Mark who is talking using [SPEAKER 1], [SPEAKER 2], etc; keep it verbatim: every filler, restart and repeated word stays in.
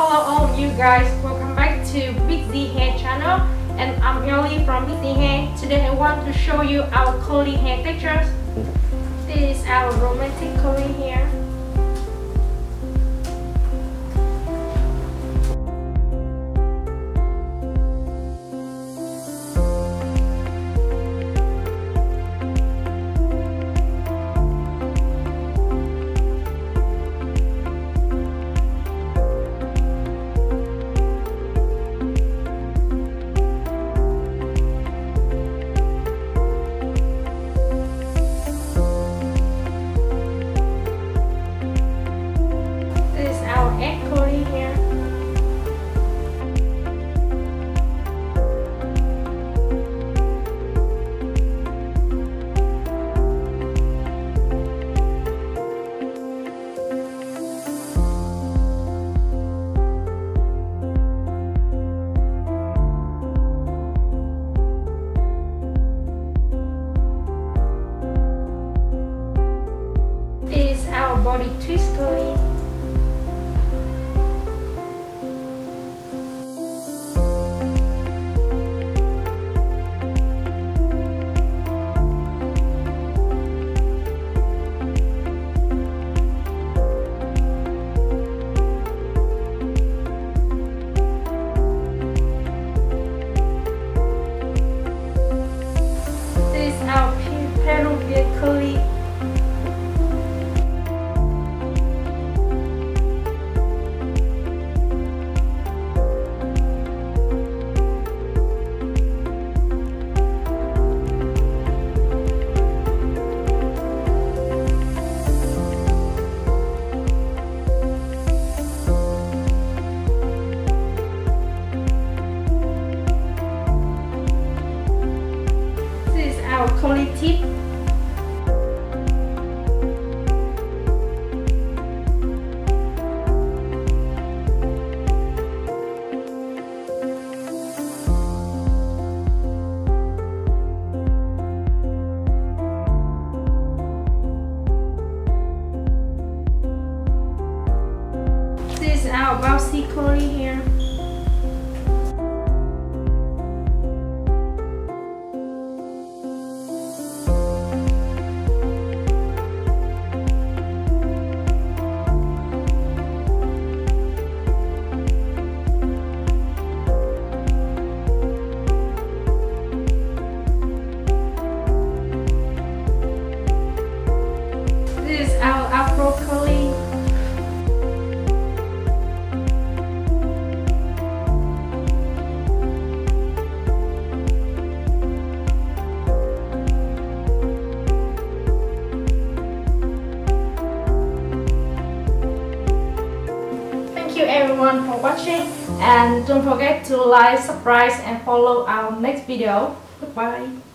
[SPEAKER 1] Hello all of you guys, welcome back to BigG Hair channel, and I'm Ellie from BigG Hair. Today I want to show you our curly hair textures. This is our romantic curly hair. Body twist curly. This is our Peruvian curly. Curly tip. This is our bouncy curly hair. This is our Afro curly. Thank you everyone for watching, and don't forget to like, subscribe and follow our next video. Goodbye.